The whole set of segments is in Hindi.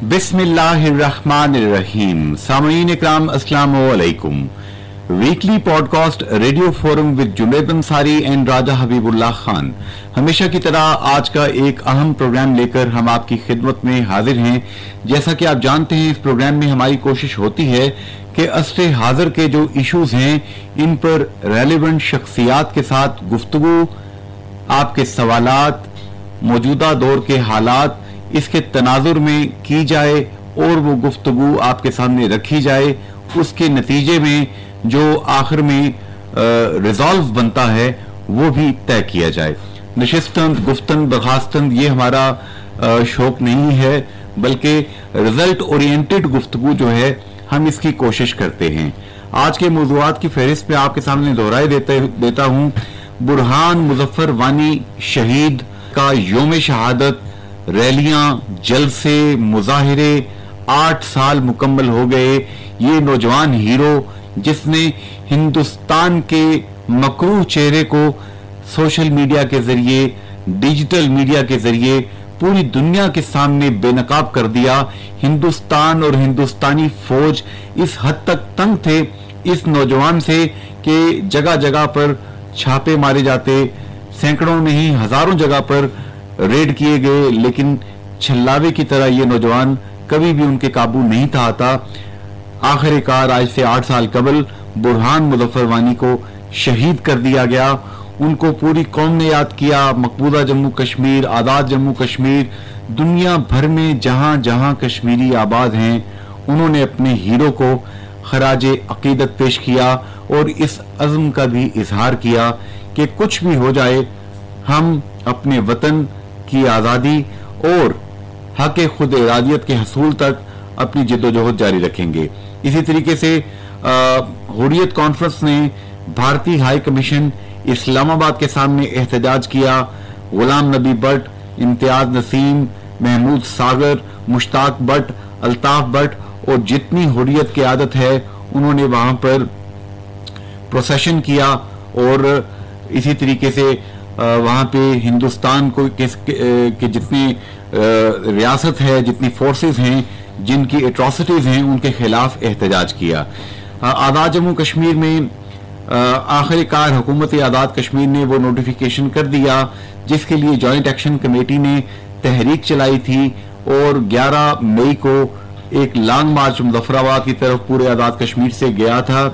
बिस्मिल्लाहिर्रहमानिर्रहीम। सामईन इकराम अस्सलाम वालेकुम। Weekly podcast radio forum with Junaid Ansari and Raja Habibullah Khan. हमेशा की तरह आज का एक अहम प्रोग्राम लेकर हम आपकी खिदमत में हाजिर हैं। जैसा कि आप जानते हैं, इस प्रोग्राम में हमारी कोशिश होती है कि असरे हाजिर के जो इश्यूज हैं इन पर रेलेवेंट शख्सियात के साथ गुफ्तगू, आपके सवालात, मौजूदा दौर के हालात इसके तनाजुर में की जाए और वो गुफ्तगू आपके सामने रखी जाए। उसके नतीजे में जो आखिर में रिजॉल्व बनता है वो भी तय किया जाए। नशिस्तन, गुफ्तन, बर्खास्तन ये हमारा शौक नहीं है, बल्कि रिजल्ट ओरिएंटेड गुफ्तगू जो है हम इसकी कोशिश करते हैं। आज के मौज़ूआत की फहरिस्त में आपके सामने दोहराए देता हूं। बुरहान मुजफ्फर वानी शहीद का यौम शहादत, रैलियां, जलसे, मुजाहिरे, 8 साल मुकम्मल हो गए। ये नौजवान हीरो जिसने हिंदुस्तान के मकरूह चेहरे को सोशल मीडिया के जरिए, डिजिटल मीडिया के जरिए पूरी दुनिया के सामने बेनकाब कर दिया। हिंदुस्तान और हिंदुस्तानी फौज इस हद तक तंग थे इस नौजवान से कि जगह जगह पर छापे मारे जाते, सैकड़ों नहीं हजारों जगह पर रेड किए गए, लेकिन छल्लावे की तरह ये नौजवान कभी भी उनके काबू नहीं था आता। आखिरकार आज से 8 साल कबल बुरहान मुजफ्फर वानी को शहीद कर दिया गया। उनको पूरी कौम ने याद किया। मकबूजा जम्मू कश्मीर, आज़ाद जम्मू कश्मीर, दुनिया भर में जहां जहां कश्मीरी आबाद हैं, उन्होंने अपने हीरो को खराजे अकीदत पेश किया और इस अज़्म का भी इजहार किया कि कुछ भी हो जाए हम अपने वतन की आज़ादी और हक खुद इरादियत के हसूल तक अपनी जिद्दोजहद जारी रखेंगे। इसी तरीके से हुर्रियत कॉन्फ्रेंस ने भारतीय हाई कमीशन इस्लामाबाद के सामने एहतजाज किया। गुलाम नबी भट्ट, इम्तियाज नसीम, महमूद सागर, मुश्ताक भट्ट, अल्ताफ भट्ट और जितनी हुर्रियत की आदत है उन्होंने वहां पर प्रोसेशन किया और इसी तरीके से वहां पे हिंदुस्तान को के जितनी रियासत है, जितनी फोर्सेस हैं, जिनकी एट्रोसिटीज हैं, उनके खिलाफ एहतजाज किया। आज़ाद जम्मू कश्मीर में आखिरकार हुकूमत आज़ाद कश्मीर ने वो नोटिफिकेशन कर दिया जिसके लिए जॉइंट एक्शन कमेटी ने तहरीक चलाई थी और 11 मई को एक लॉन्ग मार्च मुजफ्फराबाद की तरफ पूरे आज़ाद कश्मीर से गया था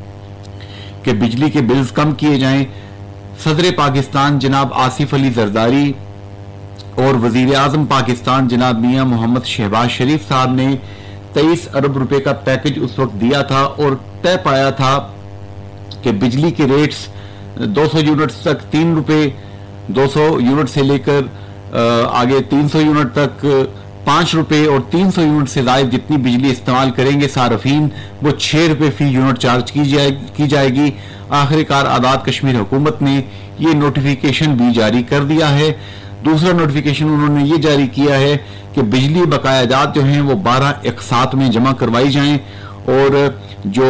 कि बिजली के बिल्स कम किए जाएं। सदर पाकिस्तान जनाब आसिफ अली जरदारी और वजीर आजम पाकिस्तान जनाब मियां मोहम्मद शहबाज शरीफ साहब ने 23 अरब रुपए का पैकेज उस वक्त दिया था और तय पाया था कि बिजली के रेट्स 200 यूनिट तक 3 रुपए, 200 यूनिट से लेकर आगे 300 यूनिट तक 5 रुपए और 300 यूनिट से ज्यादा जितनी बिजली इस्तेमाल करेंगे सार्फिन वो 6 रुपए फी यूनिट चार्ज की जाएगी। आखिरकार आज़ाद कश्मीर हुकूमत ने ये नोटिफिकेशन भी जारी कर दिया है। दूसरा नोटिफिकेशन उन्होंने ये जारी किया है कि बिजली बकायाजात जो हैं वो 12 एक साथ में जमा करवाई जाएं और जो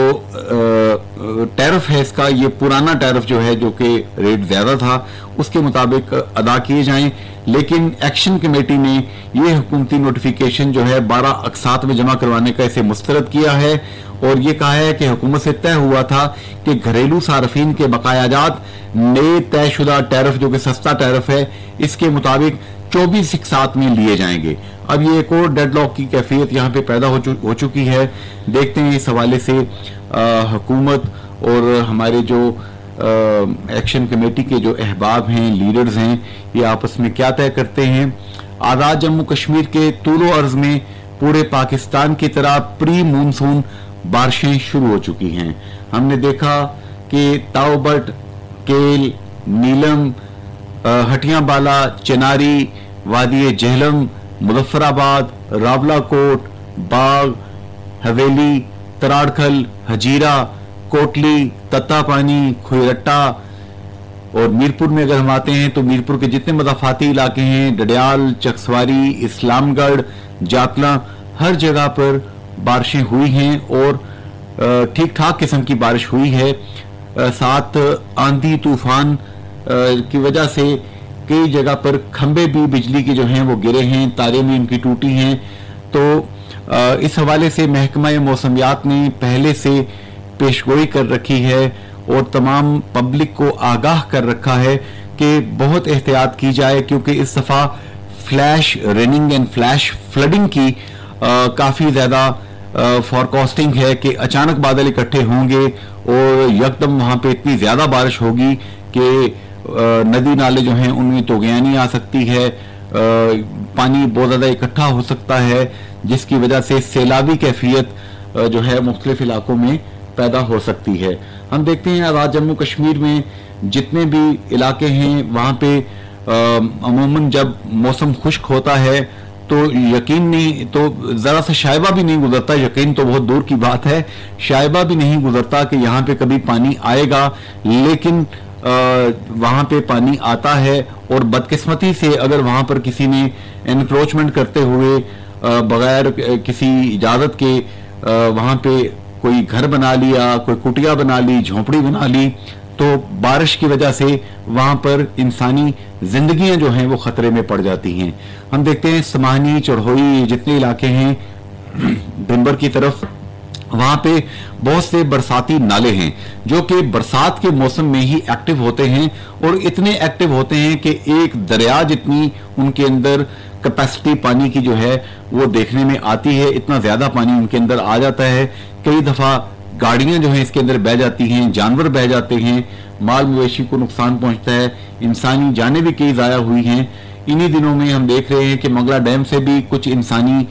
टैरिफ है इसका, ये पुराना टैरिफ जो है जो कि रेट ज्यादा था उसके मुताबिक अदा किए जाएं। लेकिन एक्शन कमेटी ने ये हुकूमती नोटिफिकेशन जो है 12 अकसात में जमा करवाने का इसे मुस्तरद किया है और ये कहा है कि हुकूमत से तय हुआ था कि घरेलू सार्फिन के बकायाजात नए तयशुदा टैरिफ जो कि सस्ता टैरिफ है इसके मुताबिक 24 अकसात में लिए जाएंगे। अब ये एक और डेडलॉक की कैफियत यहाँ पे पैदा हो चुकी है। देखते हैं इस हवाले से हुकूमत और हमारे जो एक्शन कमेटी के जो अहबाब हैं, लीडर्स हैं, ये आपस में क्या तय करते हैं। आज़ाद जम्मू कश्मीर के तूलो अर्ज में पूरे पाकिस्तान की तरह प्री मानसून बारिशें शुरू हो चुकी हैं। हमने देखा कि ताओबट, केल, नीलम, हटियाबाला, चनारी, वादी जहलम, मुजफ्फराबाद, रावलाकोट, बाग, हवेली, तराड़खल, हजीरा, कोटली, तत्तापानी, खुरट्टा और मीरपुर में अगर हम आते हैं तो मीरपुर के जितने मदाफाती इलाके हैं, डडियाल, चकसवारी, इस्लामगढ़, जातला, हर जगह पर बारिशें हुई हैं और ठीक ठाक किस्म की बारिश हुई है। साथ आंधी तूफान की वजह से कई जगह पर खंबे भी बिजली के जो हैं वो गिरे हैं, तारें भी उनकी टूटी हैं। तो इस हवाले से महकमा मौसमियात ने पहले से पेशगोई कर रखी है और तमाम पब्लिक को आगाह कर रखा है कि बहुत एहतियात की जाए, क्योंकि इस दफ़ा flash raining and flash flooding की काफ़ी ज़्यादा फॉरकास्टिंग है कि अचानक बादल इकट्ठे होंगे और यकदम वहाँ पे इतनी ज़्यादा बारिश होगी कि नदी नाले जो हैं उनमें तोगयानी आ सकती है, पानी बहुत ज़्यादा इकट्ठा हो सकता है, जिसकी वजह से सैलाबी कैफियत जो है मुख्तलिफ इलाकों में पैदा हो सकती है। हम देखते हैं आज़ाद जम्मू कश्मीर में जितने भी इलाके हैं वहाँ पे अमूमन जब मौसम खुश्क होता है तो यकीन नहीं, तो ज़रा सा शायबा भी नहीं गुजरता, यकीन तो बहुत दूर की बात है, शायबा भी नहीं गुजरता कि यहाँ पे कभी पानी आएगा, लेकिन वहाँ पे पानी आता है। और बदकिस्मती से अगर वहाँ पर किसी ने एनक्रोचमेंट करते हुए बगैर किसी इजाज़त के वहाँ पे कोई घर बना लिया, कोई कुटिया बना ली, झोंपड़ी बना ली, तो बारिश की वजह से वहां पर इंसानी जिंदगियां जो हैं वो खतरे में पड़ जाती हैं। हम देखते हैं समाहनी, चढ़ोई जितने इलाके हैं दिनबर की तरफ, वहां पे बहुत से बरसाती नाले हैं जो कि बरसात के मौसम में ही एक्टिव होते हैं और इतने एक्टिव होते हैं कि एक दरिया जितनी उनके अंदर कैपेसिटी पानी की जो है वो देखने में आती है, इतना ज्यादा पानी उनके अंदर आ जाता है। कई दफा गाड़ियां जो हैं इसके अंदर बह जाती हैं, जानवर बह जाते हैं, माल मवेशी को नुकसान पहुंचता है, इंसानी जानें भी कई ज़ाया हुई हैं। इन्हीं दिनों में हम देख रहे हैं कि मंगला डैम से भी कुछ इंसानी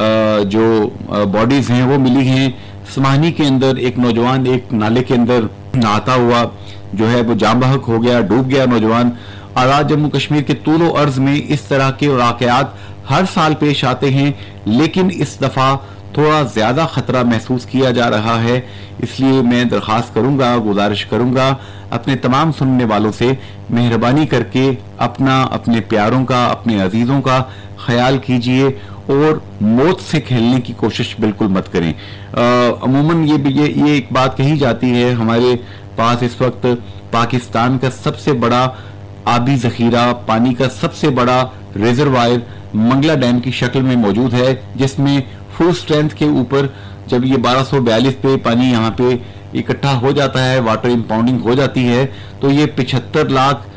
जो बॉडीज हैं वो मिली हैं। समाहनी के अंदर एक नौजवान एक नाले के अंदर नहाता हुआ जो है वो जाम बहक हो गया, डूब गया नौजवान। आज़ाद जम्मू कश्मीर के तूलो अर्ज में इस तरह के वाक़यात हर साल पेश आते हैं, लेकिन इस दफ़ा थोड़ा ज़्यादा ख़तरा महसूस किया जा रहा है। इसलिए मैं दरख्वास्त करूंगा, गुजारिश करूंगा अपने तमाम सुनने वालों से, मेहरबानी करके अपना, अपने प्यारों का, अपने अजीज़ों का ख्याल कीजिए और मौत से खेलने की कोशिश बिल्कुल मत करें। अमूमन ये एक बात कही जाती है, हमारे पास इस वक्त पाकिस्तान का सबसे बड़ा आबी ज़ख़ीरा, पानी का सबसे बड़ा रिजर्वायर मंगला डैम की शक्ल में मौजूद है, जिसमें फुल स्ट्रेंथ के ऊपर जब ये 1242 पे पानी यहाँ पे इकट्ठा हो जाता है, वाटर इंपाउंडिंग हो जाती है, तो ये 75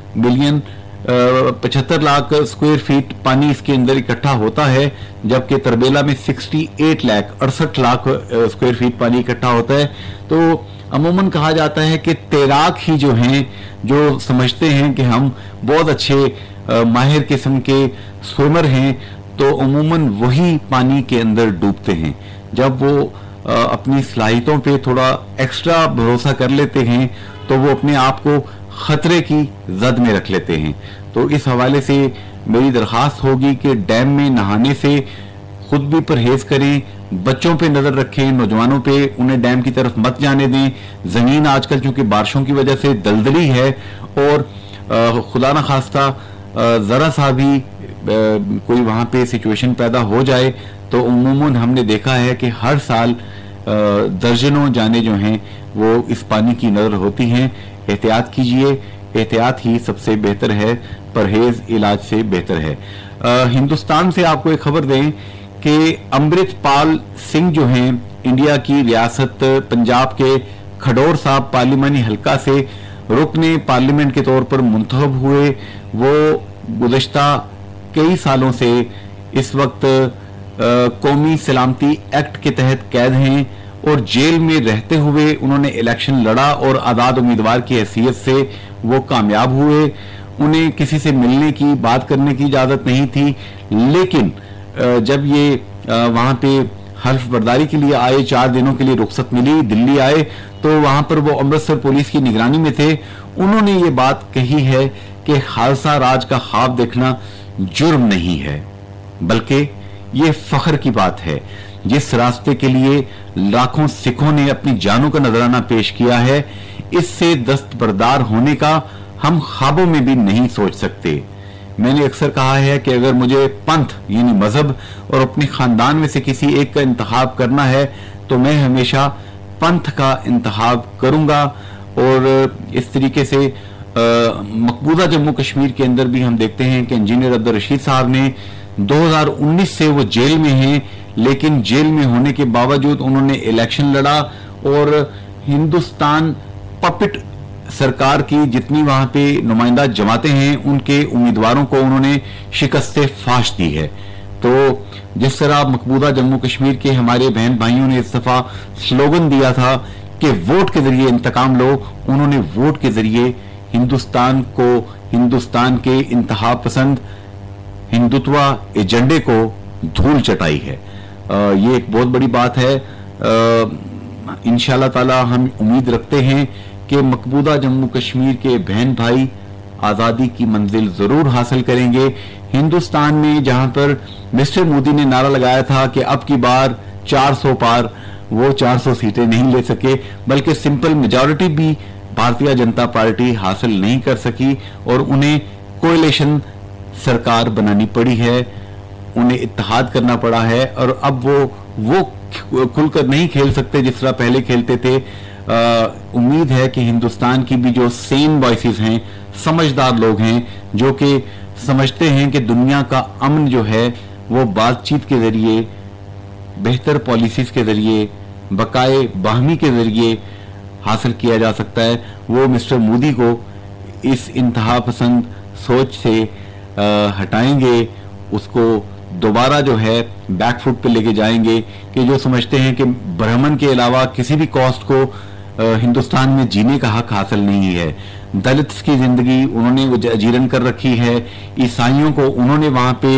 लाख स्क्वायर फीट पानी इसके अंदर इकट्ठा होता है, जबकि तरबेला में 68 लाख स्क्वायर फीट पानी इकट्ठा होता है। तो अमूमन कहा जाता है कि तैराक ही जो हैं, जो समझते हैं कि हम बहुत अच्छे माहिर किस्म के स्विमर हैं, तो अमूमन वही पानी के अंदर डूबते हैं। जब वो अपनी सलाहियतों पे थोड़ा एक्स्ट्रा भरोसा कर लेते हैं तो वो अपने आप को खतरे की जद में रख लेते हैं। तो इस हवाले से मेरी दरख्वास्त होगी कि डैम में नहाने से खुद भी परहेज करें, बच्चों पे नजर रखें, नौजवानों पे, उन्हें डैम की तरफ मत जाने दें। जमीन आजकल क्योंकि बारिशों की वजह से दलदली है और खुदा न खास्ता जरा सा भी कोई वहां पे सिचुएशन पैदा हो जाए तो उमूमन हमने देखा है कि हर साल दर्जनों जाने जो हैं वो इस पानी की नजर होती हैं। एहतियात कीजिए, एहतियात ही सबसे बेहतर है, परहेज इलाज से बेहतर है। हिंदुस्तान से आपको एक खबर दें कि अमृतपाल सिंह जो हैं इंडिया की रियासत पंजाब के खडौर साहब पार्लिमानी हलका से रुकने पार्लियामेंट के तौर पर मुंतखब हुए। वो गुज़श्ता कई सालों से इस वक्त कौमी सलामती एक्ट के तहत कैद हैं और जेल में रहते हुए उन्होंने इलेक्शन लड़ा और आज़ाद उम्मीदवार की हैसियत से वो कामयाब हुए। उन्हें किसी से मिलने की, बात करने की इजाज़त नहीं थी, लेकिन जब ये वहाँ पे हल्फ बर्दारी के लिए आए, 4 दिनों के लिए रुख्सत मिली, दिल्ली आए, तो वहाँ पर वो अमृतसर पुलिस की निगरानी में थे। उन्होंने ये बात कही है कि खालसा राज का ख्वाब देखना जुर्म नहीं है, बल्कि ये फख्र की बात है। जिस रास्ते के लिए लाखों सिखों ने अपनी जानों का नजराना पेश किया है, इससे दस्तबरदार होने का हम ख्वाबों में भी नहीं सोच सकते। मैंने अक्सर कहा है कि अगर मुझे पंथ यानी मजहब और अपने खानदान में से किसी एक का इंतखाब करना है तो मैं हमेशा पंथ का इंतखाब करूंगा। और इस तरीके से मकबूजा जम्मू कश्मीर के अंदर भी हम देखते हैं कि इंजीनियर अब्दुल रशीद साहब ने 2019 से वो जेल में हैं, लेकिन जेल में होने के बावजूद उन्होंने इलेक्शन लड़ा और हिंदुस्तान पपिट सरकार की जितनी वहां पे नुमाइंदा जमाते हैं उनके उम्मीदवारों को उन्होंने शिकस्त फाश दी है। तो जिस तरह मकबूजा जम्मू कश्मीर के हमारे बहन भाइयों ने इस दफा स्लोगन दिया था कि वोट के जरिए इंतकाम लो, उन्होंने वोट के जरिए हिंदुस्तान को, हिंदुस्तान के इंतहा पसंद हिंदुत्व एजेंडे को धूल चटाई है। ये एक बहुत बड़ी बात है। इंशाअल्लाह ताला हम उम्मीद रखते हैं कि मकबूजा जम्मू कश्मीर के बहन भाई आजादी की मंजिल जरूर हासिल करेंगे। हिंदुस्तान में जहां पर मिस्टर मोदी ने नारा लगाया था कि अब की बार 400 पार, वो 400 सीटें नहीं ले सके, बल्कि सिंपल मेजॉरिटी भी भारतीय जनता पार्टी हासिल नहीं कर सकी और उन्हें कोएलिशन सरकार बनानी पड़ी है, उन्हें इत्तेहाद करना पड़ा है और अब वो खुलकर नहीं खेल सकते जिस तरह पहले खेलते थे। उम्मीद है कि हिंदुस्तान की भी जो सेन वॉइसेस हैं, समझदार लोग हैं, जो कि समझते हैं कि दुनिया का अमन जो है वो बातचीत के जरिए, बेहतर पॉलिसीज के जरिए, बकाए बाहमी के जरिए हासिल किया जा सकता है, वो मिस्टर मोदी को इस इंतहा पसंद सोच से हटाएंगे, उसको दोबारा जो है बैकफुट पे लेके जाएंगे कि जो समझते हैं कि ब्राह्मण के अलावा किसी भी कॉस्ट को हिंदुस्तान में जीने का हक हासिल नहीं है। दलित की जिंदगी उन्होंने अजीरन कर रखी है, ईसाइयों को उन्होंने वहां पे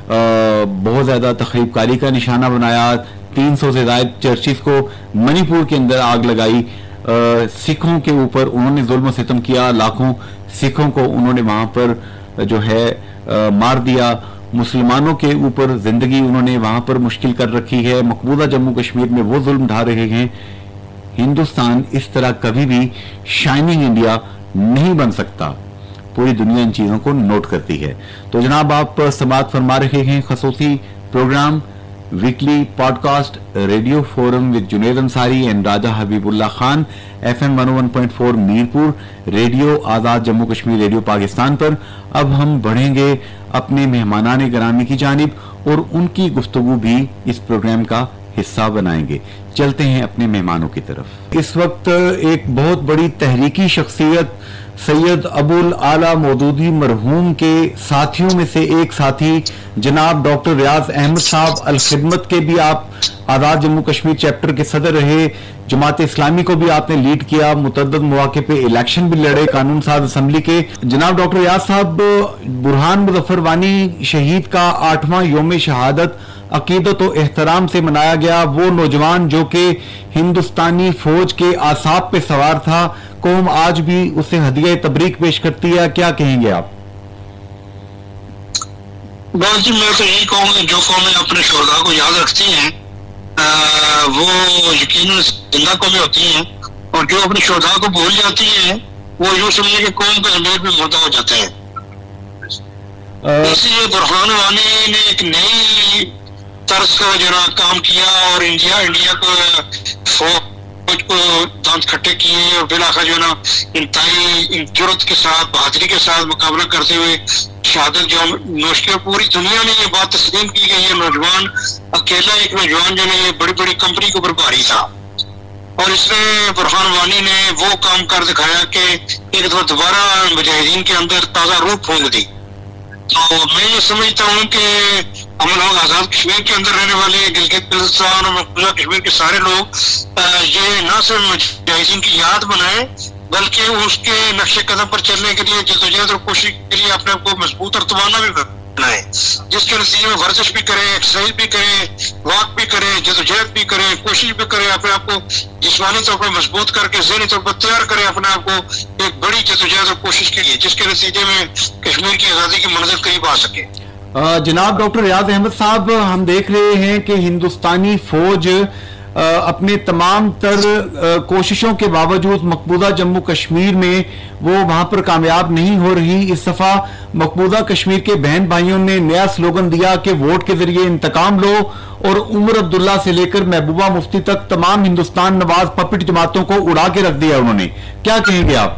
बहुत ज्यादा तखरीबकारी का निशाना बनाया, 300 से ज्यादा चर्चिस को मणिपुर के अंदर आग लगाई, सिखों के ऊपर उन्होंने जुल्म सितम किया, लाखों सिखों को उन्होंने वहां पर जो है मार दिया, मुसलमानों के ऊपर जिंदगी उन्होंने वहां पर मुश्किल कर रखी है। मकबूजा जम्मू कश्मीर में वो जुल्म ढा रहे हैं। हिंदुस्तान इस तरह कभी भी शाइनिंग इंडिया नहीं बन सकता। पूरी दुनिया इन चीजों को नोट करती है। तो जनाब, आप समाअत फरमा रहे हैं खसूसी programme weekly podcast radio forum with Junaid Ansari and Raja Habibullah Khan, FM 101.4 Mirpur, radio Azad Jammu Kashmir, radio Pakistan पर। अब हम बढ़ेंगे अपने मेहमानाने गिरामी की जानिब और उनकी गुफ्तगू भी इस प्रोग्राम का हिस्सा बनाएंगे। चलते हैं अपने मेहमानों की तरफ। इस वक्त एक बहुत बड़ी तहरीकी शख्सियत सैयद अबुल आला मौदूदी मरहूम के साथियों में से एक साथी जनाब डॉक्टर रियाज अहमद साहब अल खिदमत के भी आप आजाद जम्मू कश्मीर चैप्टर के सदर रहे, जमात इस्लामी को भी आपने लीड किया, मुतअद्दिद मौके पे इलेक्शन भी लड़े कानून साज असम्बली के। जनाब डॉक्टर रियाज साहब, बुरहान मुजफ्फर वानी शहीद का 8वां योम शहादत अकीदत और एहतराम से मनाया गया। वो नौजवान जो कि हिंदुस्तानी फौज के आसाब पे सवार था, कौम आज भी उसे हदिया तबरीक पेश करती है, क्या कहेंगे आप? बस जी, मैं तो यही कहूँगा, जो कौमें अपने शोहदा को याद रखती हैं वो यकीनन जिंदा कौमें होती हैं, और जो अपने शोहदा को भूल जाती हैं वो यूं समझे कि कौम का जमीर में मुर्दा हो जाता है। इसलिए बुरहान वानी ने एक नई तर्ज का जरा काम किया और इंडिया को फौज को दांत खट्टे किए और बिलाखिर जो ना इंतहाई जुर्रत के साथ, बहादुरी के साथ मुकाबला करते हुए शहादत जो नोश की। पूरी दुनिया ने ये बात तस्लीम की गई है, नौजवान अकेला एक नौजवान जो है बड़ी बड़ी कंपनी के ऊपर भारी था, और इसमें बुरहान वानी ने वो काम कर दिखाया कि एक दफा दोबारा मुजाहिदीन के अंदर ताजा रूह फूंक दी। तो मैं ये समझता हूँ कि हम लोग आजाद कश्मीर के अंदर रहने वाले गिलगित बिल्तिस्तान और मकबूजा कश्मीर के सारे लोग ये न सिर्फ मुजाहिदीन की याद बनाए, बल्कि उसके नक्शे कदम पर चलने के लिए जद्दोजहद और कोशिश के लिए अपने आप को मजबूत और तवाना भी बनाए, जिसके नतीजे में वर्जिश भी करे, एक्सरसाइज भी करे, वॉक भी करे, जद्दोजहद भी करे, कोशिश भी करे, अपने आप को जिस्मानी तौर पर मजबूत करके ज़हनी तौर पर तैयार करे अपने आप को एक बड़ी जद्दोजहद और कोशिश के लिए, जिसके नतीजे में कश्मीर की आज़ादी की मंजिल करीब आ सके। जनाब डॉक्टर रियाज अहमद साहब, हम देख रहे हैं कि हिंदुस्तानी फौज अपने तमाम तर कोशिशों के बावजूद मकबूजा जम्मू कश्मीर में वो वहां पर कामयाब नहीं हो रही। इस दफा मकबूजा कश्मीर के बहन भाइयों ने नया स्लोगन दिया कि वोट के जरिए इंतकाम लो, और उमर अब्दुल्ला से लेकर महबूबा मुफ्ती तक तमाम हिंदुस्तान नवाज पपिट जमातों को उड़ा के रख दिया उन्होंने, क्या कहेंगे आप?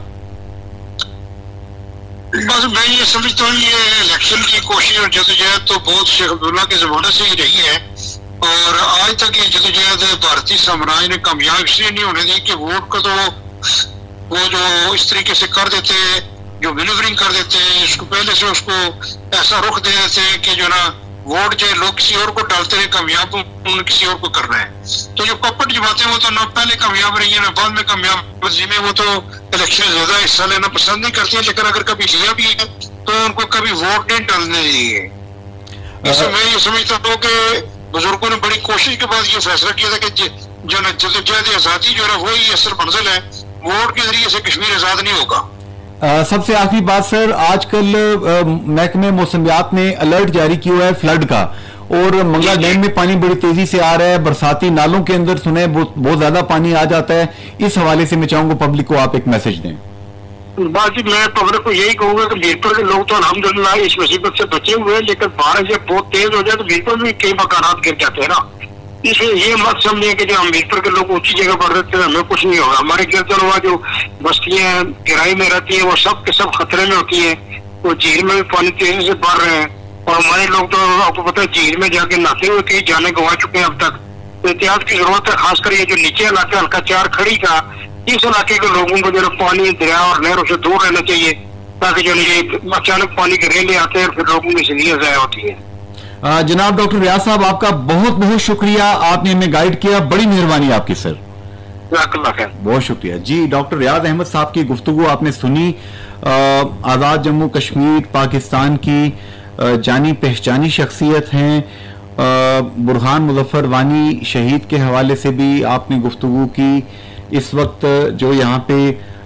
बस मैं ये समझता हूँ ये इलेक्शन की कोशिश और जद्दोजहद तो बहुत शेख अब्दुल्ला के जमाने से ही रही है, और आज तक ये जदोजहद भारतीय साम्राज्य ने कामयाब इसलिए नहीं होने दी कि वोट को तो वो जो इस तरीके से कर देते, जो मैन्यूवरिंग कर देते हैं, इसको पहले से उसको ऐसा रुख दे देते हैं कि जो ना वोट जो लोग किसी और को डालते हैं कामयाब, उन्होंने किसी और को करना है। तो जो कपट जमाते हैं वो तो ना पहले कामयाब रही है ना बाद में कामयाब में, वो तो इलेक्शन में ज्यादा हिस्सा लेना पसंद नहीं करते हैं, लेकिन अगर कभी लिया भी है तो उनको कभी वोट नहीं डालने दिए। इससे मैं ये समझता हूँ कि बुजुर्गों ने बड़ी कोशिश के बाद ये फैसला किया था कि जो ना जदोजहद आजादी जो है वही असल मंजिल है, वोट के जरिए से कश्मीर आजाद नहीं होगा। सबसे आखिरी बात सर, आजकल महकमे मौसमियात ने अलर्ट जारी किया है फ्लड का, और मंगला डैम में पानी बड़ी तेजी से आ रहा है, बरसाती नालों के अंदर सुने बहुत ज्यादा पानी आ जाता है। इस हवाले से मैं चाहूंगा पब्लिक को आप एक मैसेज दें। बाकी मैं पब्लिक को यही कहूंगा कि मीरपुर के लोग तो अल्हम्दुलिल्लाह इस मुसीबत से बचे हुए हैं, लेकिन बारिश जब बहुत तेज हो जाए तो मीरपुर में कई मकानात गिर जाते हैं ना। इसलिए ये मत समझिए कि जो अम्बेडकर के लोग ऊंची जगह पर रहते हैं हमें कुछ नहीं होगा। हमारे गिरदर हुआ जो बस्तियां किराए में रहती हैं वो सब के सब खतरे में होती हैं। वो झील में भी पानी तेजी से बढ़ रहे हैं, और हमारे लोग तो आपको पता है झील में जाके नहाते हुए कई जाने गंवा चुके हैं अब तक। तो एहतियात की जरूरत है, खासकर ये जो नीचे इलाके हल्का 4 खड़ी का, इस इलाके के लोगों को जो पानी दरिया और नहरों से दूर रहना चाहिए, ताकि जो ये अचानक पानी के रेले आते हैं फिर लोगों की जिंदगी ज़ाया होती है। जनाब डॉक्टर रियाज साहब, आपका बहुत बहुत शुक्रिया, आपने हमें गाइड किया, बड़ी मेहरबानी आपकी सर, बहुत शुक्रिया जी। डॉक्टर रियाज अहमद साहब की गुफ्तगू आपने सुनी। आज़ाद जम्मू कश्मीर पाकिस्तान की जानी पहचानी शख्सियत हैं। बुरहान मुजफ्फर वानी शहीद के हवाले से भी आपने गुफ्तगू की। इस वक्त जो यहाँ पे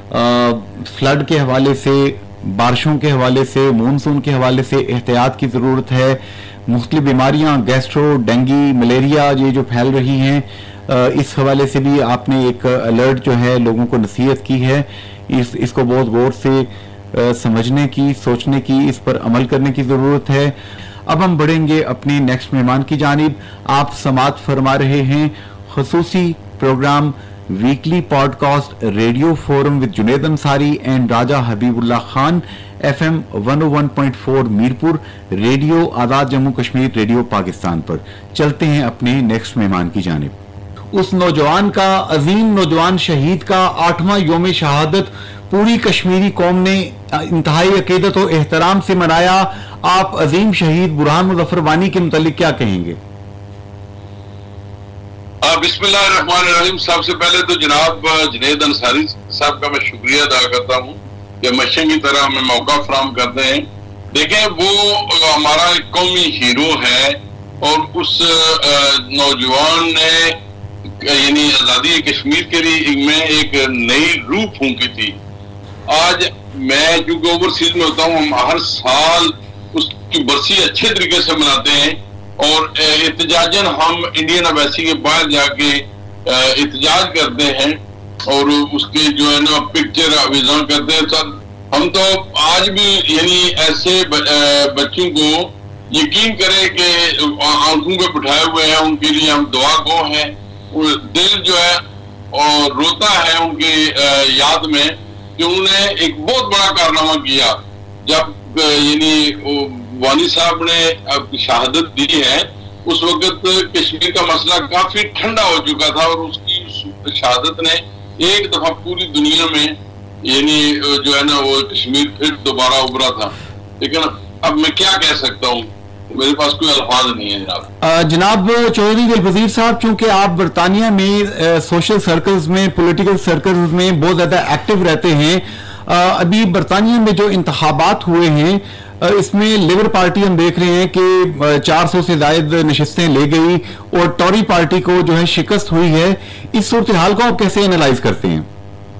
फ्लड के हवाले से, बारिशों के हवाले से, मानसून के हवाले से एहतियात की ज़रूरत है। मुख्तलिफ बीमारियां गैस्ट्रो, डेंगू, मलेरिया ये जो फैल रही हैं, इस हवाले से भी आपने एक अलर्ट जो है लोगों को नसीहत की है। इसको बहुत गौर से समझने की, सोचने की, इस पर अमल करने की ज़रूरत है। अब हम बढ़ेंगे अपनी नेक्स्ट मेहमान की जानिब। आप समाअत फरमा रहे हैं खुसूसी programme weekly podcast radio forum with Junaid Ansari and Raja Habibullah Khan, FM 101.4 Mirpur, radio Azad Jammu Kashmir, radio Pakistan पर। चलते हैं अपने नेक्स्ट मेहमान की जानिब। उस नौजवान का, अजीम नौजवान शहीद का 8वां योम शहादत पूरी कश्मीरी कौम ने इंतहाई अकीदत और एहतराम से मनाया। आप अजीम शहीद बुरहान मुजफ्फर वानी के मुतालिक क्या कहेंगे? बिस्मिल्लाहिर्रहमानिर्रहीम। सबसे पहले तो जनाब जुनैद अंसारी साहब का मैं शुक्रिया अदा करता हूँ कि हमेशा की तरह हमें मौका फराहम करते हैं। देखें, वो हमारा एक कौमी हीरो है, और उस नौजवान ने यानी आज़ादी कश्मीर के लिए में एक नई रूह फूंकी थी। आज मैं क्योंकि ओवरसीज में होता हूँ, हम हर साल उसकी बरसी अच्छे तरीके से मनाते हैं, और एहतजाजन हम इंडियन एम्बेसी के बाहर जाके एहतजाज करते हैं और उसके जो है ना पिक्चर विजन करते हैं। सर, हम तो आज भी यानी ऐसे बच्चों को यकीन करें कि आंखों पे बिठाए हुए हैं, उनके लिए हम दुआ गो हैं। दिल जो है और रोता है उनकी याद में कि उन्होंने एक बहुत बड़ा कारनामा किया। जब यानी वानी साहब ने शहादत दी है, उस वक्त कश्मीर का मसला काफी ठंडा हो चुका था, और उसकी शहादत ने एक दफा पूरी दुनिया में यानी जो है ना वो कश्मीर फिर दोबारा उभरा था। लेकिन अब मैं क्या कह सकता हूँ, मेरे पास कोई अल्फाज नहीं है जनाब। जनाब चौधरी दिलपजीर साहब, चूंकि आप बरतानिया में सोशल सर्कल्स में, पॉलिटिकल सर्कल्स में बहुत ज्यादा एक्टिव रहते हैं, अभी बरतानिया में जो इंतखाबात हुए हैं इसमें लेबर पार्टी हम देख रहे हैं कि 400 से ज्यादा नशिस्तें ले गई और टॉरी पार्टी को जो है शिकस्त हुई है। इस सूरत हाल को आप कैसे एनालाइज करते हैं?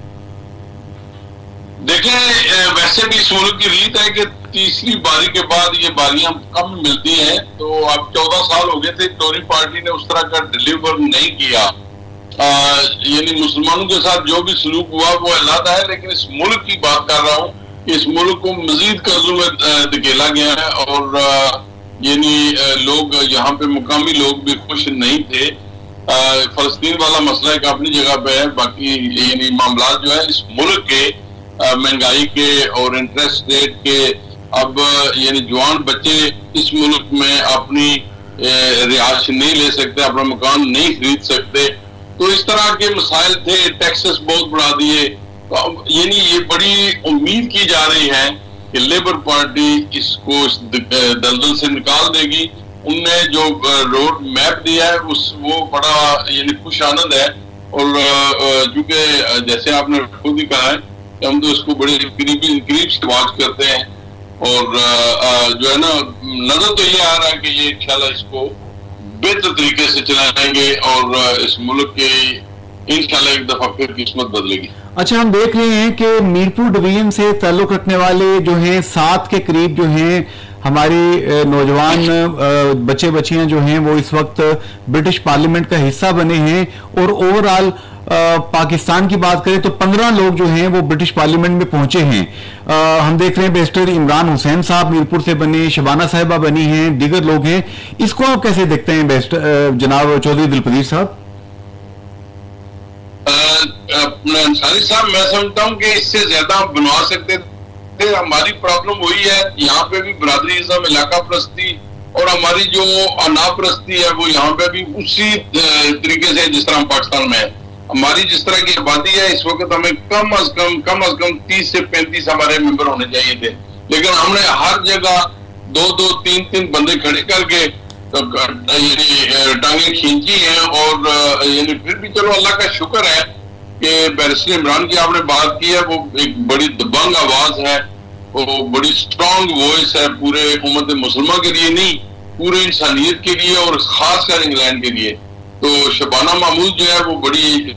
देखें, वैसे भी इस मुल्क की रीत है कि तीसरी बारी के बाद ये बारियां कम मिलती हैं। तो अब 14 साल हो गए थे, टोरी पार्टी ने उस तरह का डिलीवर नहीं किया। यानी मुसलमानों के साथ जो भी सलूक हुआ वो अलग है, लेकिन इस मुल्क की बात कर रहा हूँ, इस मुल्क को मजीद कर्जों में धकेला गया है, और यानी लोग यहाँ पे मुकामी लोग भी खुश नहीं थे। फलस्तीन वाला मसला एक अपनी जगह पे है, बाकी यानी मामला जो है इस मुल्क के महंगाई के और इंटरेस्ट रेट के, अब यानी जवान बच्चे इस मुल्क में अपनी रिहायश नहीं ले सकते, अपना मकान नहीं खरीद सकते। तो इस तरह के मसाइल थे, टैक्सेस बहुत बढ़ा दिए। तो यानी ये बड़ी उम्मीद की जा रही है कि लेबर पार्टी इसको इस दलदल से निकाल देगी। उनने जो रोड मैप दिया है वो बड़ा यानी खुश आनंद है। और चूंकि जैसे आपने खुद ही कहा है कि हम तो इसको बड़े करीब से वॉच करते हैं, और जो है ना, नजर तो ये आ रहा है कि ये इंशाल्लाह इसको बेहतर तरीके से चलाएंगे और इस मुल्क की इंशाल्लाह एक दफा फिर किस्मत बदलेगी। अच्छा, हम देख रहे हैं कि मीरपुर डिवीजन से ताल्लुक रखने वाले जो हैं 7 के करीब जो हैं हमारी नौजवान बच्चे बच्चियां जो हैं वो इस वक्त ब्रिटिश पार्लियामेंट का हिस्सा बने हैं। और ओवरऑल पाकिस्तान की बात करें तो 15 लोग जो हैं वो ब्रिटिश पार्लियामेंट में पहुंचे हैं। हम देख रहे हैं बैरिस्टर इमरान हुसैन साहब मीरपुर से बने, शबाना साहिबा बनी हैं, दीगर लोग हैं। इसको आप कैसे देखते हैं बैरिस्टर जनाब चौधरी दिलपदीर साहब? अपने अंसारी साहब, मैं समझता हूं कि इससे ज्यादा आप बनवा सकते थे। हमारी प्रॉब्लम वही है, यहाँ पे भी बरादरीज़म, इलाका परस्ती और हमारी जो अनापरस्ती है वो यहाँ पे भी उसी तरीके से जिस तरह पाकिस्तान में है। हमारी जिस तरह की आबादी है इस वक्त हमें कम अज कम 30 से 35 हमारे मेंबर होने चाहिए थे, लेकिन हमने हर जगह 2-2, 3-3 बंदे खड़े करके टांगे खींची हैं। और यानी फिर भी चलो अल्लाह का शुक्र है कि बैरिस्टर इमरान की आपने बात की है, वो एक बड़ी दबंग आवाज है, वो बड़ी स्ट्रांग वॉइस है पूरे उम्मत मुसलमान के लिए, नहीं पूरे इंसानियत के लिए और खासकर इंग्लैंड के लिए। तो शबाना महमूद जो है वो बड़ी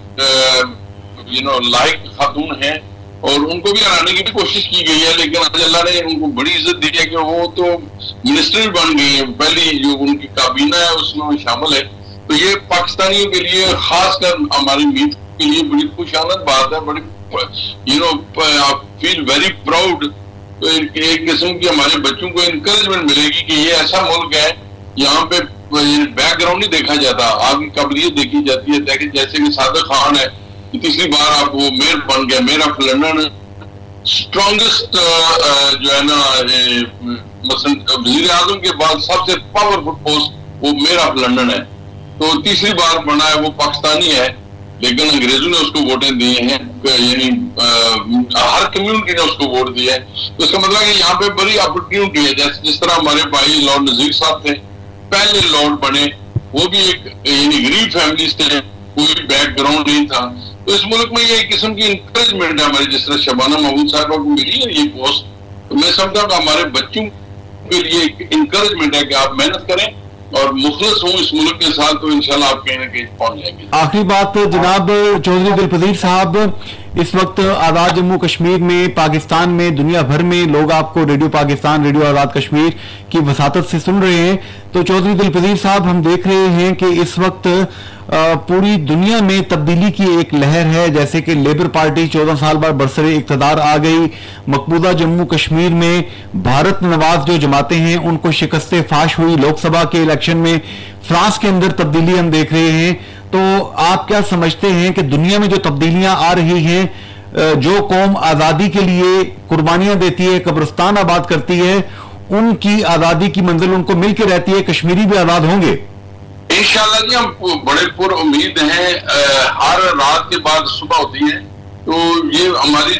लायक खातून है और उनको भी हराने की भी कोशिश की गई है, लेकिन आज अल्लाह ने उनको बड़ी इज्जत दी है कि वो तो मिनिस्टर बन गई है, पहली जो उनकी काबीना है उसमें शामिल है। तो ये पाकिस्तानियों के लिए, खासकर हमारी मीत के लिए बड़ी खुशानंद बात है, बड़ी फील वेरी प्राउड। तो एक किस्म की हमारे बच्चों को इनकरेजमेंट मिलेगी कि ये ऐसा मुल्क है यहाँ पे बैकग्राउंड नहीं देखा जाता, आपकी काबिलियत देखी जाती है। जैसे कि सादिक खान है, तीसरी बार आप वो मेयर बन गया, मेयर ऑफ लंदन, स्ट्रॉन्गेस्ट जो है ना वजीर आजम के बाद सबसे पावरफुल पोस्ट वो मेयर ऑफ लंदन है। तो तीसरी बार बना है, वो पाकिस्तानी है, लेकिन अंग्रेजों ने उसको वोटें दिए हैं, यानी हर कम्युनिटी ने उसको वोट दिया है। तो इसका मतलब है कि यहाँ पे बड़ी अपॉर्चुनिटी है। जैसे जिस तरह हमारे भाई लॉर्ड नजीर साहब थे, पहले लॉर्ड बने, वो भी एक यानी गरीब फैमिली से, कोई बैकग्राउंड नहीं था। तो इस मुल्क में ये एक किस्म की इंकरेजमेंट है हमारी, जिस तरह शबाना महमूद साहब को मिली है ये पोस्ट। तो मैं समझता हूँ कि हमारे बच्चों के लिए एक इंकरेजमेंट है कि आप मेहनत करें और मुखलिस हूँ इस मुल्क के साथ, तो इंशाल्लाह आप कहीं ना कहीं पहुंच जाएंगे। आखिरी बात जनाब चौधरी दिलपदीर साहब, इस वक्त आज़ाद जम्मू कश्मीर में, पाकिस्तान में, दुनिया भर में लोग आपको रेडियो पाकिस्तान, रेडियो आज़ाद कश्मीर की वसातत से सुन रहे हैं। तो चौधरी दिलपदीर साहब, हम देख रहे हैं कि इस वक्त पूरी दुनिया में तब्दीली की एक लहर है। जैसे कि लेबर पार्टी 14 साल बाद बरसरे इक़्तिदार आ गई, मकबूजा जम्मू कश्मीर में भारत नवाज जो जमातें हैं उनको शिकस्त फाश हुई, लोकसभा के इलेक्शन में फ्रांस के अंदर तब्दीली हम देख रहे हैं। तो आप क्या समझते हैं कि दुनिया में जो तब्दीलियां आ रही हैं, जो कौम आज़ादी के लिए कुर्बानियां देती है, कब्रिस्तान आबाद करती है, उनकी आज़ादी की मंजिल उनको मिल के रहती है, कश्मीरी भी आज़ाद होंगे? इंशाल्लाह जी, हम बड़े पुर उम्मीद हैं। हर रात के बाद सुबह होती है, तो ये हमारी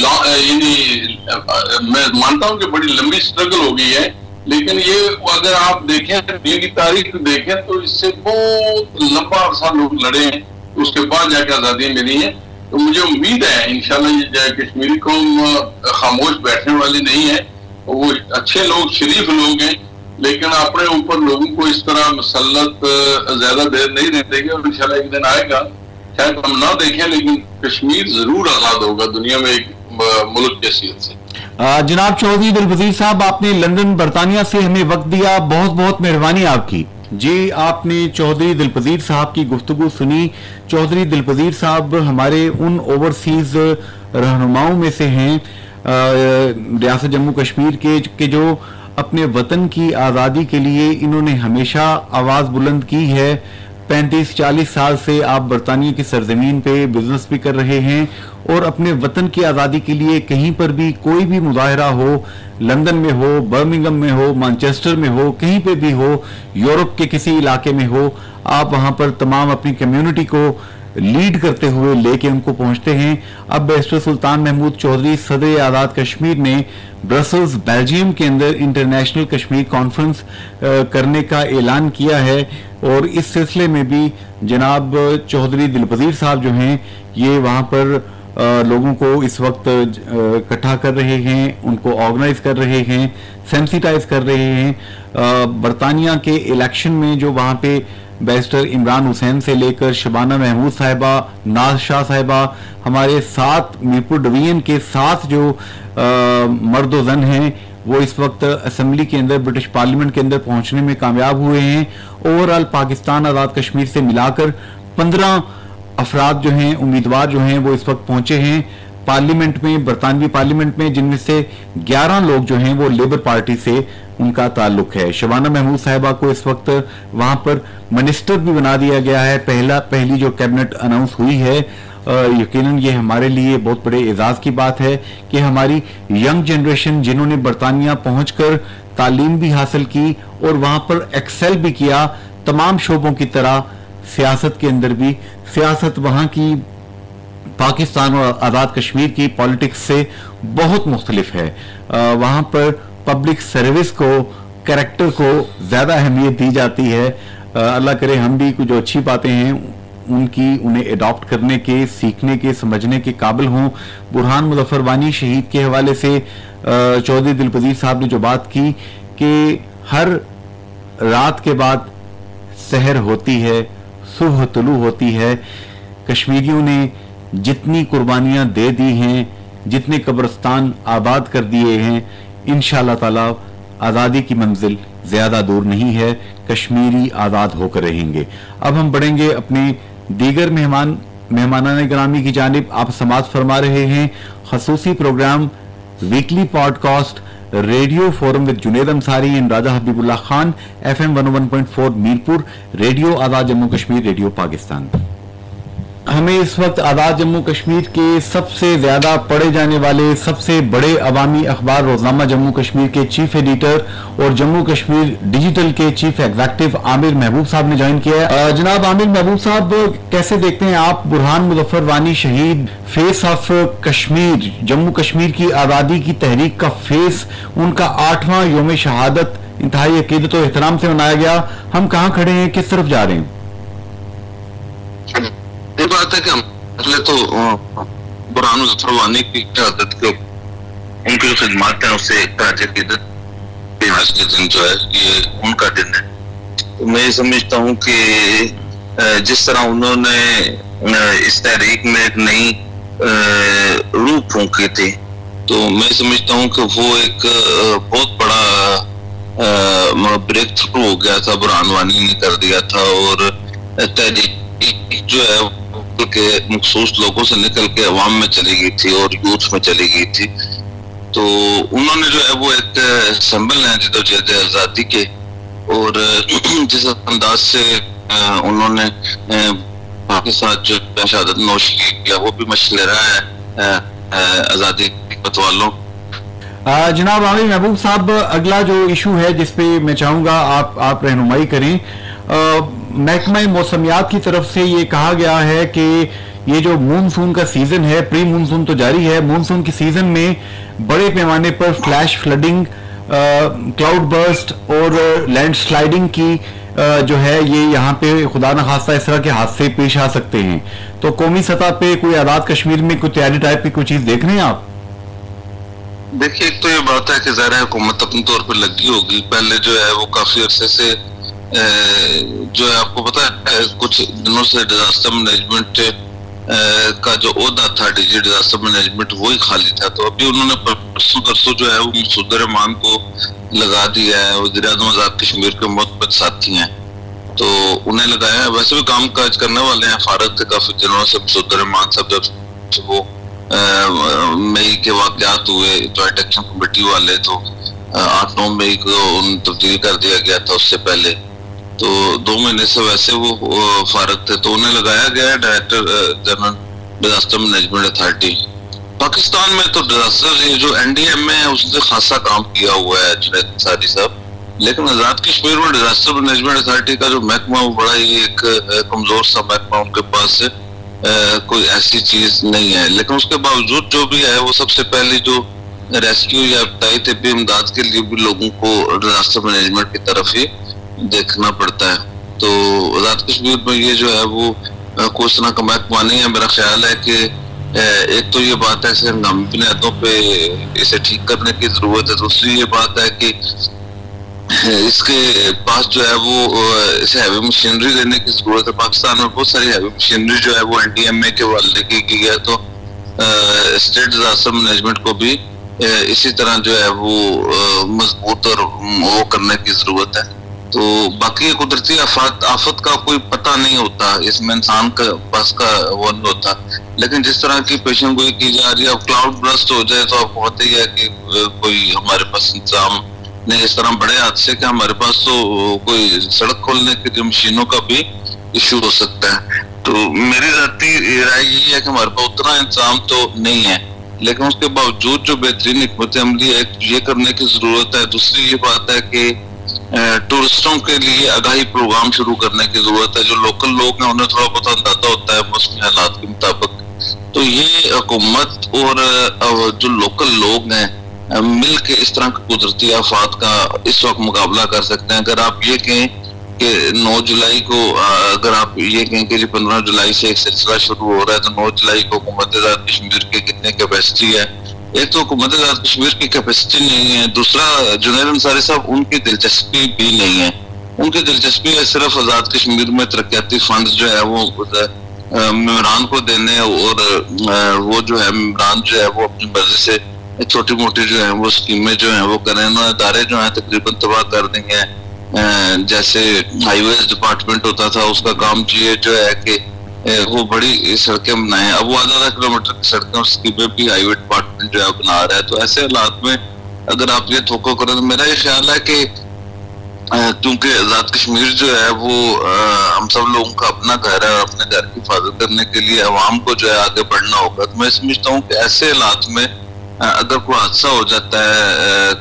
मैं मानता हूं कि बड़ी लंबी स्ट्रगल हो गई है, लेकिन ये अगर आप देखें की तारीख देखें तो इससे बहुत लंबा अरसा लोग लड़े हैं, उसके बाद जाकर आजादी मिली है। तो मुझे उम्मीद है इंशाल्लाह ये कश्मीरी कौम खामोश बैठने वाली नहीं है, वो अच्छे लोग, शरीफ लोग हैं, लेकिन अपने ऊपर लोगों को इस तरह मुसल्लत ज्यादा देर नहीं रहते, और इंशाल्लाह एक दिन आएगा, शायद हम ना देखें, लेकिन कश्मीर जरूर आजाद होगा दुनिया में एक मुल्क की हैसियत से। जनाब चौधरी दिलपदीर साहब, आपने लंदन बरतानिया से हमें वक्त दिया, बहुत बहुत मेहरबानी आपकी। जी, आपने चौधरी दिलपदीर साहब की गुफ्तगू सुनी। चौधरी दिलपदीर साहब हमारे उन ओवरसीज रहनुमाओं में से हैं रियासत जम्मू कश्मीर के जो अपने वतन की आज़ादी के लिए इन्होंने हमेशा आवाज़ बुलंद की है। 35-40 साल से आप बरतानिया की सरजमीन पे बिजनेस भी कर रहे हैं और अपने वतन की आज़ादी के लिए कहीं पर भी कोई भी मुजाहरा हो, लंदन में हो, बर्मिंघम में हो, मैनचेस्टर में हो, कहीं पे भी हो, यूरोप के किसी इलाके में हो, आप वहां पर तमाम अपनी कम्युनिटी को लीड करते हुए लेके उनको पहुंचते हैं। अब बैरिस्टर सुल्तान महमूद चौधरी सदर आज़ाद कश्मीर ने ब्रसल्स बेल्जियम के अंदर इंटरनेशनल कश्मीर कॉन्फ्रेंस करने का ऐलान किया है और इस सिलसिले में भी जनाब चौधरी दिलपजीर साहब जो हैं ये वहां पर लोगों को इस वक्त इकट्ठा कर रहे हैं, उनको ऑर्गेनाइज कर रहे हैं, सेंसिटाइज कर रहे हैं। बरतानिया के इलेक्शन में जो वहां पे बैरिस्टर इमरान हुसैन से लेकर शबाना महमूद साहिबा, नाज शाह साहिबा, हमारे 7 मीरपुर डिवीजन के 7 जो मर्द व जन हैं वो इस वक्त असेंबली के अंदर ब्रिटिश पार्लियामेंट के अंदर पहुंचने में कामयाब हुए हैं। ओवरऑल पाकिस्तान आज़ाद कश्मीर से मिलाकर 15 अफराद जो हैं, उम्मीदवार जो हैं वो इस वक्त पहुंचे हैं पार्लियामेंट में, बरतानवी पार्लियामेंट में, जिनमें से 11 लोग जो हैं वो लेबर पार्टी से उनका ताल्लुक है। शबाना महमूद साहिबा को इस वक्त वहां पर मिनिस्टर भी बना दिया गया है। पहली जो कैबिनेट अनाउंस हुई है, यकीनन ये हमारे लिए बहुत बड़े एजाज की बात है कि हमारी यंग जनरेशन जिन्होंने बरतानिया पहुंचकर तालीम भी हासिल की और वहां पर एक्सेल भी किया, तमाम शोबों की तरह सियासत के अंदर भी, सियासत वहां की पाकिस्तान और आज़ाद कश्मीर की पॉलिटिक्स से बहुत मुख्तलिफ है। वहां पर पब्लिक सर्विस को, कैरेक्टर को ज्यादा अहमियत दी जाती है। अल्लाह करे हम भी कुछ जो अच्छी बातें हैं उन्हें अडॉप्ट करने के, सीखने के, समझने के काबिल हों। बुरहान मुजफ्फर वानी शहीद के हवाले से चौधरी दिलपजीर साहब ने जो बात की कि हर रात के बाद सहर होती है, सुबह तुलू होती है। कश्मीरियों ने जितनी कुर्बानियां दे दी हैं, जितने कब्रिस्तान आबाद कर दिए हैं, इंशाअल्लाह ताला आज़ादी की मंजिल ज्यादा दूर नहीं है, कश्मीरी आज़ाद होकर रहेंगे। अब हम बढ़ेंगे अपने दीगर मेहमानाने ग्रामी की जानिब। आप समाअत फरमा रहे हैं खसूसी programme weekly podcast radio forum with Junaid Ansari and Raja Habibullah Khan, FM 101.4 Mirpur, radio Azad Jammu Kashmir, radio Pakistan. हमें इस वक्त आज़ाद जम्मू कश्मीर के सबसे ज्यादा पढ़े जाने वाले सबसे बड़े अवामी अखबार रोजनामा जम्मू कश्मीर के चीफ एडिटर और जम्मू कश्मीर डिजिटल के चीफ एग्जीक्यूटिव आमिर महबूब साहब ने ज्वाइन किया है। जनाब आमिर महबूब साहब, कैसे देखते हैं आप बुरहान मुजफ्फर वानी शहीद, फेस ऑफ कश्मीर, जम्मू कश्मीर की आज़ादी की तहरीक का फेस, उनका 8वां योम शहादत इंतहाई अकीदत और एहतराम से मनाया गया। हम कहाँ खड़े हैं, किस तरफ जा रहे हैं? ये बात है कि हम पहले तो बुरहान मुजफ्फर वानी की शहादत के उनकी जो खिदमत है उससे आज के दिन जो है ये उनका दिन है। तो मैं समझता हूँ कि जिस तरह उन्होंने इस तहरीक में एक नई रूह फूंकी थी, तो मैं समझता हूँ कि वो एक बहुत बड़ा ब्रेक थ्रू हो गया था, बुरहान वानी ने कर दिया था। और तहरीक जो है के मखसूस लोगों से निकल के अवाम में चली गई थी और यूथ में चली गई थी। तो उन्होंने जो है वो एक सिंबल है जदोजहद आजादी के, और जिस अंदाज से उन्होंने के साथ जो शहादत नोश किया वो भी मशले रहा है आजादी वालों। जनाब आमिर महबूब साहब, अगला जो इशू है जिसपे मैं चाहूंगा आप रहनुमाई करें, महकमा मौसमियात की तरफ से ये कहा गया है कि ये जो मानसून का सीजन है, प्री मानसून तो जारी है, मानसून के सीजन में बड़े पैमाने पर फ्लैश फ्लडिंग, क्लाउड बर्स्ट और लैंडस्लाइडिंग की जो है ये यहाँ पे खुदा न खास्ता इस तरह के हादसे पेश आ सकते हैं। तो कौमी सतह पे कोई आज़ाद कश्मीर में कोई तैयारी टाइप की कोई चीज देख रहे हैं आप? देखिए, एक तो ये बात है कि ज़ाहिर है हुकूमत अपने तौर पर लगी होगी। पहले जो है वो काफी अरसे से जो है आपको पता है कुछ दिनों से डिजास्टर मैनेजमेंट का जो ओहदा था, डीजी डिजास्टर मैनेजमेंट, वही खाली था। तो अभी उन्होंने परसों जो है वो मसूद रहमान को लगा दिया है। वज़ीर आज़म आज़ाद कश्मीर के मोहब्बत साथी हैं तो उन्हें लगाया है। वैसे भी काम काज करने वाले हैं, फारग थे काफी दिनों से मसूद रहमान साहब। जब वो मई के वाकयात हुए जॉइंट एक्शन कमेटी वाले, तो 8-9 मई को तब्दील कर दिया गया था उससे पहले। तो 2 महीने से वैसे वो फारग थे, तो उन्हें लगाया गया है director general disaster management authority. Pakistan में तो डिजास्टर ये जो एनडीएमए है उसने खासा काम किया हुआ है जुनैद अंसारी साहब, लेकिन आजाद कश्मीर में डिजास्टर मैनेजमेंट अथॉरिटी का जो महकमा वो बड़ा ही एक कमजोर सा महकमा, उनके पास कोई ऐसी चीज नहीं है। लेकिन उसके बावजूद जो भी है वो सबसे पहले जो रेस्क्यू या इब्तदाई तिब्बी इमदाद के लिए भी लोगों को डिजास्टर मैनेजमेंट की तरफ ही देखना पड़ता है। तो आजाद कश्मीर में ये जो है वो कोई इस तरह का महकमा नहीं है। मेरा ख्याल है कि एक तो ये बात है हंगामी बुनियादों पे इसे ठीक करने की जरूरत है। दूसरी ये बात है कि इसके पास जो है वो इसे हैवी मशीनरी देने की जरूरत है। पाकिस्तान में बहुत सारी हैवी मशीनरी जो है वो एनडीएमए के हवाले की है, तो स्टेट डिजास्टर मैनेजमेंट को भी इसी तरह जो है वो मजबूत और वो करने की जरूरत है। तो बाकी कुदरती आफत का कोई पता नहीं होता, इसमें इंसान का पास का वो नहीं होता, लेकिन जिस तरह की पेशन गोई की जा रही है, अब क्लाउड ब्रस्ट हो जाए तो आपको पता ही है कि कोई हमारे पास इंतजाम नहीं। इस तरह बड़े हादसे के हमारे पास तो कोई सड़क खोलने के लिए मशीनों का भी इशू हो सकता है। तो मेरी जाती राय यही है कि हमारे पास उतना इंतजाम तो नहीं है, लेकिन उसके बावजूद जो बेहतरीन हिकमत अमली है ये करने की जरूरत है। दूसरी ये बात है कि टूरिस्टों के लिए आगाही प्रोग्राम शुरू करने की जरूरत है। जो लोकल लोग हैं उन्हें थोड़ा बहुत अंदाजा होता है मौसमी हालात के मुताबिक, तो ये हुकूमत और जो लोकल लोग हैं मिल के इस तरह के कुदरती आफात का इस वक्त मुकाबला कर सकते हैं। अगर आप ये कहें कि 9 जुलाई को, अगर आप ये कहें कि 15 जुलाई से एक सिलसिला शुरू हो रहा है, तो 9 जुलाई को हुकूमत आजाद कश्मीर की कितने कैपेसिटी है। एक तो हुकूमत आजाद कश्मीर की कैपेसिटी नहीं है, दूसरा जुनैद अंसारी साहब उनकी दिलचस्पी भी नहीं है। उनकी दिलचस्पी है सिर्फ आजाद कश्मीर में तरक्याती फंड जो है वो मेम्बरान को देने, और वो जो है मेम्बरान जो है वो अपनी मर्जी से छोटी मोटी जो है वो स्कीमें जो है वो करें। इदारे जो है तकरीबन तबाह कर देंगे। जैसे हाईवेज डिपार्टमेंट होता था, उसका काम ये जो है कि वो बड़ी सड़कें बनाए, अब वो आधा किलोमीटर की सड़कें और स्कीमें भी हाईवे डिपार्टमेंट जो है बना रहा है। तो ऐसे हालात में अगर आप ये धोखा करें, तो मेरा ये ख्याल है कि क्योंकि आजाद कश्मीर जो है वो हम सब लोगों का अपना घर है और अपने घर की हिफाजत करने के लिए अवाम को जो है आगे बढ़ना होगा। तो मैं समझता हूँ कि ऐसे हालात में अगर कोई हादसा हो जाता है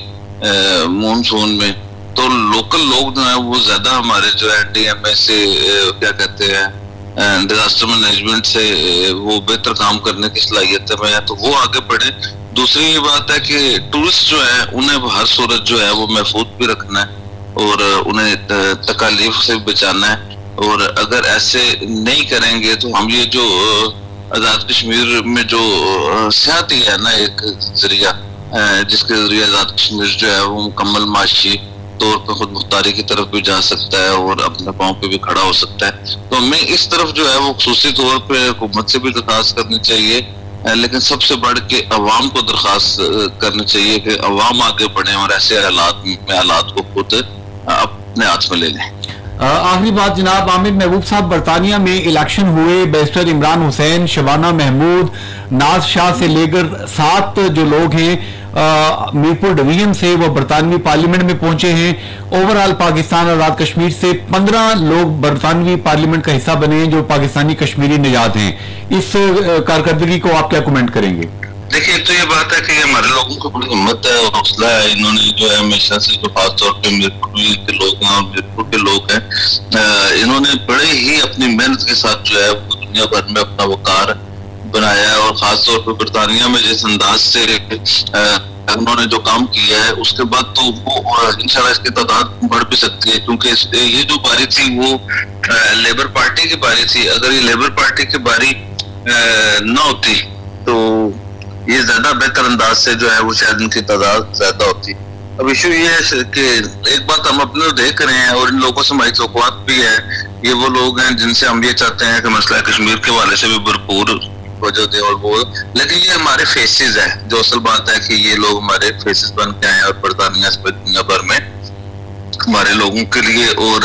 कोई मानसून में, तो लोकल लोग जो है वो ज्यादा हमारे जो है एनडीएमए से क्या कहते हैं डिजास्टर मैनेजमेंट से वो बेहतर काम करने की सलाहियत में है, तो वो आगे बढ़े। दूसरी ये बात है कि टूरिस्ट जो है उन्हें हर सूरत जो है वो महफूज भी रखना है और उन्हें तकालीफ से बचाना है। और अगर ऐसे नहीं करेंगे तो हम ये जो आजाद कश्मीर में जो सियाहती है ना एक जरिया, जिसके जरिए आजाद कश्मीर जो है वो मुकम्मल माशी तौर पर खुद मुख्तारी की तरफ भी जा सकता है और अपने पाँव पे भी खड़ा हो सकता है। तो हमें इस तरफ जो है वो खुसूसी तौर पे हुकूमत से भी दरखास्त करनी चाहिए, लेकिन सबसे बढ़ के अवाम को दरखास्त करनी चाहिए कि अवाम आगे बढ़े और ऐसे हालात को खुद अपने हाथ में ले लें। आखिरी बात जनाब आमिर महबूब साहब, बरतानिया में इलेक्शन हुए, बैरिस्टर इमरान हुसैन, शबाना महमूद, नाज शाह से लेकर 7 जो लोग हैं मीरपुर डिवीजन से वो बरतानवी पार्लियामेंट में पहुंचे हैं। ओवरऑल पाकिस्तान और आजाद कश्मीर से 15 लोग बरतानवी पार्लियामेंट का हिस्सा बने हैं जो पाकिस्तानी कश्मीरी निजात हैं। इस कारकर्दगी को आप क्या कमेंट करेंगे? देखिए, तो ये बात है कि हमारे लोगों को बड़ी हिम्मत है और हौसला है। इन्होंने जो है हमेशा से जो खासतौर पर मीरपुर के लोग हैं और मीरपुर के लोग हैं, इन्होंने बड़े ही अपनी मेहनत के साथ जो है दुनिया भर में अपना वकार बनाया है। और खासतौर पर बरतानिया में जिस अंदाज से उन्होंने जो काम किया है, उसके बाद तो वो इंशाल्लाह इसकी तादाद बढ़ भी सकती है, क्योंकि ये जो बारी थी वो लेबर पार्टी की बारी थी। अगर ये लेबर पार्टी की बारी न होती तो ये ज्यादा बेहतर अंदाज से जो है वो शायद इनकी तादाद ज्यादा होती। अब इशू ये है कि एक बात हम अपने देख रहे हैं और इन लोगों से हमारी तवक्कुआत भी है, ये वो लोग हैं जिनसे हम ये चाहते हैं कि मसला कश्मीर के हवाले से भी भरपूर वजह दे और वो, लेकिन ये हमारे फेसेस है। जो असल बात है कि ये लोग हमारे फेसेस बन के आए और बरतानिया दुनिया भर में हमारे लोगों के लिए और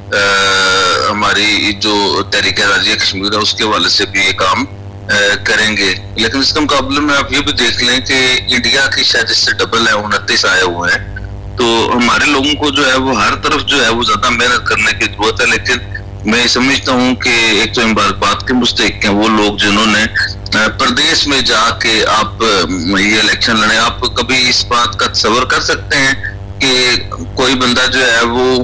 हमारी जो तहरीक राजी कश्मीर है उसके हवाले से भी ये काम करेंगे। लेकिन इसके मुकाबले में आप ये भी देख लें कि इंडिया की शायद इससे डबल है, 29 आए हुए हैं। तो हमारे लोगों को जो है वो हर तरफ जो है वो ज्यादा मेहनत करने की जरूरत है। लेकिन मैं समझता हूँ कि एक तो बात के मुस्तहिक हैं वो लोग जिन्होंने प्रदेश में जाके आप ये इलेक्शन लड़े। आप कभी इस बात का तस्वर कर सकते हैं कि कोई बंदा जो है वो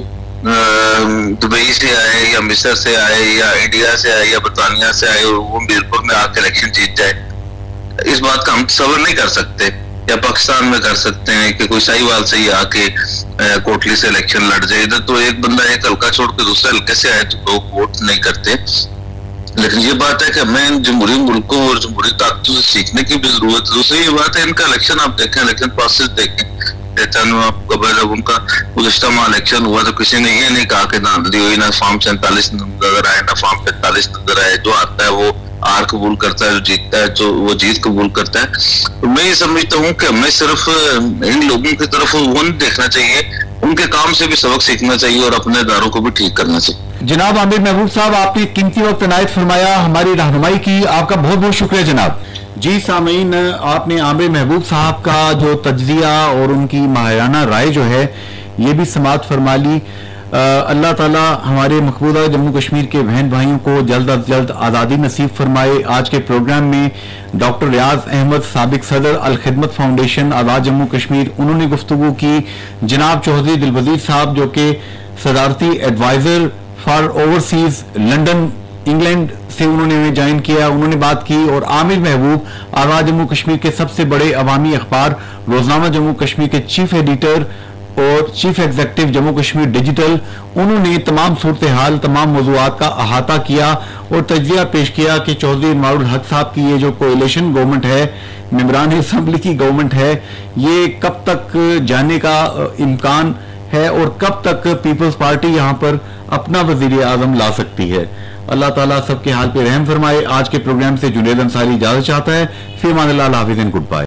दुबई से आए या मिस्र से आए या इंडिया से आए या बरतानिया से आए और वो मीरपुर में आके इलेक्शन जीत जाए? इस बात का हम तस्वर नहीं कर सकते। या पाकिस्तान में कर सकते हैं कि कोई साहिवाल से ही आके कोटली से इलेक्शन लड़ जाए। इधर तो एक बंदा एक हल्का छोड़ के दूसरे हल्के से आए तो लोग वोट नहीं करते। लेकिन ये बात है कि हमें जमहूरी मुल्कों और जमहूरी ताकतों से सीखने की भी जरूरत है। दूसरी ये बात है, इनका इलेक्शन आप देखें, इलेक्शन प्रोसेस देखें। जब उनका गुज़श्ता माह इलेक्शन हुआ तो किसी ने ये नहीं कहा कि धांधली हुई, ना फॉर्म 47 नजर आए ना फॉर्म 45 नजर आए। जो आता है वो हार कबूल करता है, जो जीतता है तो वो जीत कबूल करता है। तो मैं ये समझता हूँ कि हमें सिर्फ इन लोगों की तरफ वो नहीं देखना चाहिए, उनके काम से भी सबक सीखना चाहिए और अपने इदारों को भी ठीक करना चाहिए। जनाब आमिर महबूब साहब, आपने कीमती वक्त इनायत फरमाया, हमारी रहनुमाई की, आपका बहुत बहुत शुक्रिया जनाब। जी सामीन, आपने आमिर महबूब साहब का जो तज्जिया और उनकी माहिराना राय जो है ये भी समाअत फरमा ली। अल्लाह ताला हमारे मकबूजा जम्मू कश्मीर के बहन भाइयों को जल्द अज जल्द आज़ादी नसीब फरमाए। आज के प्रोग्राम में डॉक्टर रियाज अहमद, साबिक सदर अल खिदमत फाउंडेशन आज़ाद जम्मू कश्मीर, उन्होंने गुफ्तगू की। जनाब चौधरी दिलवजीर साहब जो कि सदारती adviser for overseas London England से उन्होंने ज्वाइन किया, उन्होंने बात की। और आमिर महबूब आज़ाद जम्मू कश्मीर के सबसे बड़े अवामी अखबार रोजनामा जम्मू कश्मीर के चीफ एडिटर और chief executive Jammu Kashmir digital, उन्होंने तमाम सूरत हाल, तमाम मौज़ूआत का अहाता किया और तज्जिया पेश किया कि चौधरी इमारुल हक साहब की ये जो कोएलिशन गवर्नमेंट है, मेंबरान असम्बली की गवर्नमेंट है, ये कब तक जाने का इम्कान है और कब तक पीपल्स पार्टी यहाँ पर अपना वजीर आजम ला सकती है। अल्लाह ताला सबके हाल पे रहम फरमाए। आज के प्रोग्राम से जुनैद अंसारी इजाजत चाहता है। फिर मान अल्लाह, हाफिज़ एंड गुड बाय।